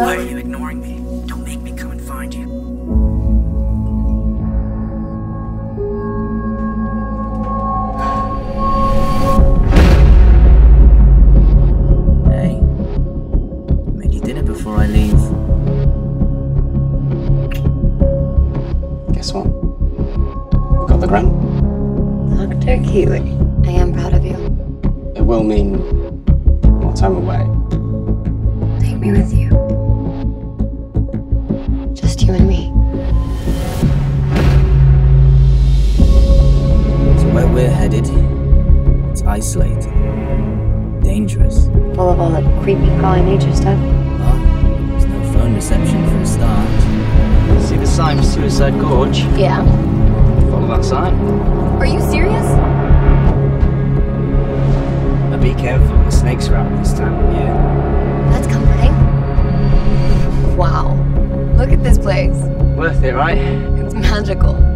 Why are you ignoring me? Don't make me come and find you. Hey, made you dinner before I leave. Guess what? We got the grant. Dr. Keeley, I am proud of you. It will mean more time away. Take me with you. Just you and me. So where we're headed, it's isolated, dangerous. Full of all that creepy crawling nature stuff. Well, there's no phone reception for a start. See the sign for Suicide Gorge? Yeah. Follow that sign. Are you serious? But be careful, the snakes are out this time of year. That's comforting. Wow. Look at this place. Worth it, right? It's magical.